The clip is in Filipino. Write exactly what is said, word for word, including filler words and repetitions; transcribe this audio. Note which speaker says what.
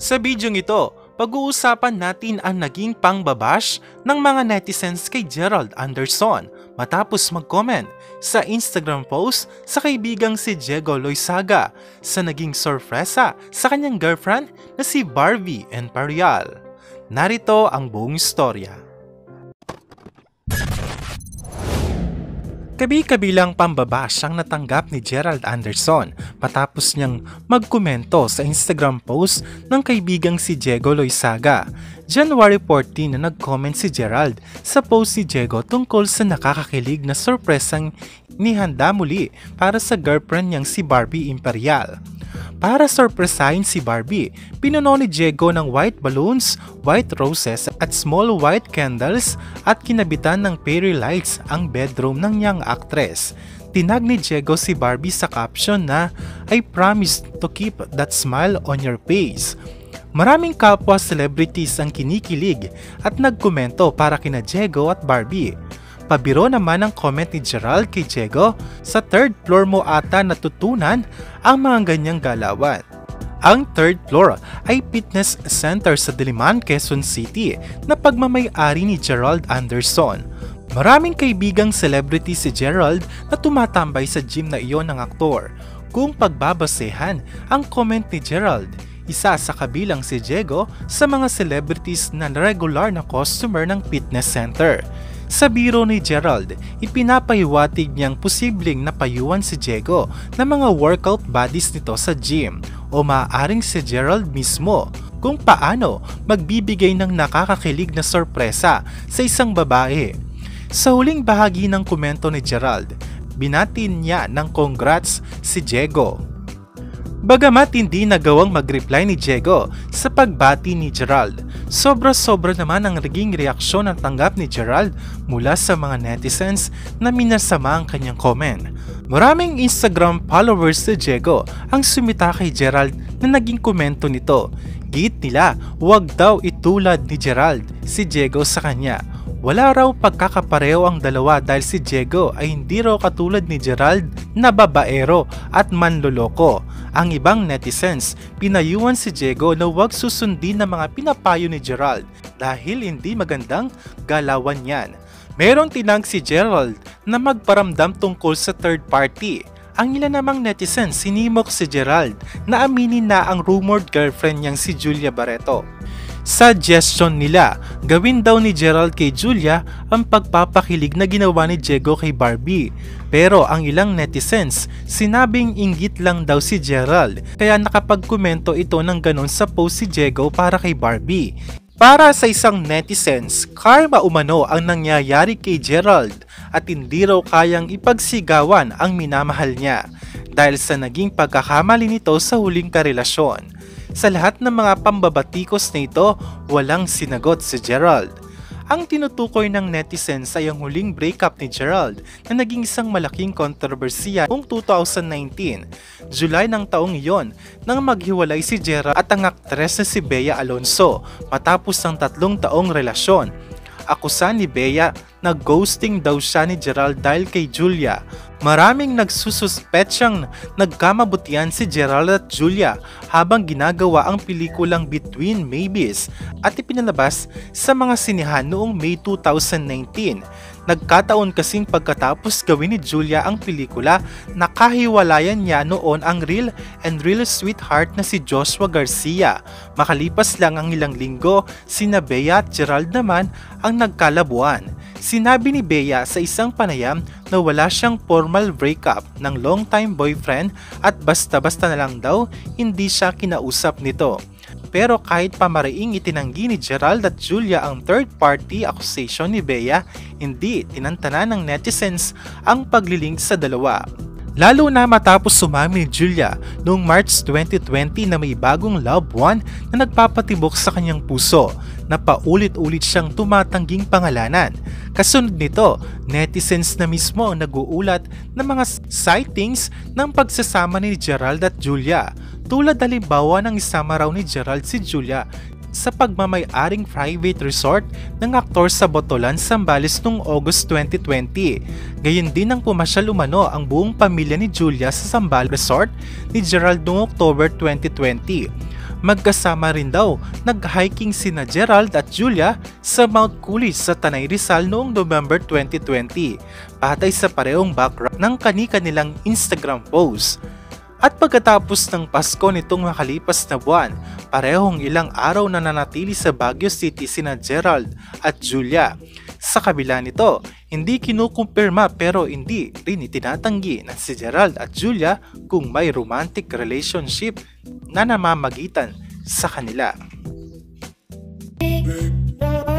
Speaker 1: Sa bidyong ito, pag-uusapan natin ang naging pangbabash ng mga netizens kay Gerald Anderson matapos mag-comment sa Instagram post sa kaibigang si Diego Loyzaga sa naging sorpresa sa kanyang girlfriend na si Barbie Imperial. Narito ang buong istorya. Kabi-kabilang pambabash ang natanggap ni Gerald Anderson matapos niyang magkomento sa Instagram post ng kaibigang si Diego Loyzaga. January fourteen na nag-comment si Gerald sa post si Diego tungkol sa nakakakilig na sorpresang nihanda muli para sa girlfriend niyang si Barbie Imperial. Para sorpresahin si Barbie, pinuno ni Diego ng white balloons, white roses at small white candles at kinabitan ng fairy lights ang bedroom ng young actress. Tinag ni Diego si Barbie sa caption na, "I promise to keep that smile on your face." Maraming kapwa celebrities ang kinikilig at nagkomento para kina Diego at Barbie. Pabiro naman ang comment ni Gerald kay Diego, "Sa third floor mo ata natutunan ang mga ganyang galawan." Ang third floor ay fitness center sa Diliman, Quezon City na pagmamay-ari ni Gerald Anderson. Maraming kaibigang celebrity si Gerald na tumatambay sa gym na iyon ng aktor. Kung pagbabasehan ang comment ni Gerald, isa sa kabilang si Diego sa mga celebrities na regular na customer ng fitness center. Sa biro ni Gerald, ipinapahiwatig niyang posibleng napayuan si Diego ng mga workout buddies nito sa gym o maaaring si Gerald mismo kung paano magbibigay ng nakakakilig na sorpresa sa isang babae. Sa huling bahagi ng komento ni Gerald, binatin niya ng congrats si Diego. Bagamat hindi nagawang mag-reply ni Diego sa pagbati ni Gerald, sobra-sobra naman ang naging reaksyon at tanggap ni Gerald mula sa mga netizens na minasama ang kanyang comment. Maraming Instagram followers si Diego ang sumita kay Gerald na naging komento nito. Giit nila, huwag daw itulad ni Gerald si Diego sa kanya. Wala raw pagkakapareho ang dalawa dahil si Diego ay hindi raw katulad ni Gerald na babaero at manloloko. Ang ibang netizens, pinayuhan si Diego na huwag susundin ng mga pinapayo ni Gerald dahil hindi magandang galawan yan. Merong tinag si Gerald na magparamdam tungkol sa third party. Ang ilan namang netizens sinimok si Gerald na aminin na ang rumored girlfriend niyang si Julia Barreto. Suggestion nila, gawin daw ni Gerald kay Julia ang pagpapakilig na ginawa ni Diego kay Barbie. Pero ang ilang netizens, sinabing inggit lang daw si Gerald kaya nakapagkomento ito ng ganon sa post si Diego para kay Barbie. Para sa isang netizens, karma umano ang nangyayari kay Gerald at hindi raw kayang ipagsigawan ang minamahal niya dahil sa naging pagkakamali nito sa huling karelasyon. Sa lahat ng mga pambabatikos na ito, walang sinagot si Gerald. Ang tinutukoy ng netizens ay ang huling breakup ni Gerald na naging isang malaking kontrobersiya noong two thousand nineteen. July ng taong iyon nang maghiwalay si Gerald at ang aktres na si Bea Alonzo matapos ang tatlong taong relasyon. Akusan ni Bea na ghosting daw siya ni Gerald dahil kay Julia. Maraming nagsususpetsang nagkamabutihan si Gerald at Julia habang ginagawa ang pelikulang Between Maybes at ipinalabas sa mga sinihan noong May two thousand nineteen. Nagkataon kasing pagkatapos gawin ni Julia ang pelikula, nakahiwalayan niya noon ang real and real sweetheart na si Joshua Garcia. Makalipas lang ang ilang linggo, sina Bea at Gerald naman ang nagkalabuan. Sinabi ni Bea sa isang panayam na wala siyang formal breakup ng long-time boyfriend at basta-basta na lang daw hindi siya kinausap nito. Pero kahit pamariing itinanggi ni Gerald at Julia ang third-party accusation ni Bea, hindi tinantanan ng netizens ang paglilink sa dalawa. Lalo na matapos sumami ni Julia noong March twenty twenty na may bagong loved one na nagpapatibok sa kanyang puso na paulit-ulit siyang tumatangging pangalanan. Kasunod nito, netizens na mismo ang nag-uulat ng mga sightings ng pagsasama ni Gerald at Julia. Tulad halimbawa ng isama raw ni Gerald si Julia sa pagmamay-aring private resort ng aktor sa Botolan, Zambales noong August twenty twenty. Gayon din ang pumasyal umano ang buong pamilya ni Julia sa Zambales Resort ni Gerald noong October twenty twenty. Magkasama rin daw nag-hiking sina Gerald at Julia sa Mount Coolidge sa Tanay Rizal noong November twenty twenty, patay sa parehong background ng kani-kanilang Instagram post. At pagkatapos ng Pasko nitong nakalipas na buwan, parehong ilang araw na nanatili sa Baguio City sina Gerald at Julia. Sa kabila nito, hindi kinukumpirma pero hindi rin itinatanggi na si Gerald at Julia kung may romantic relationship na namamagitan sa kanila.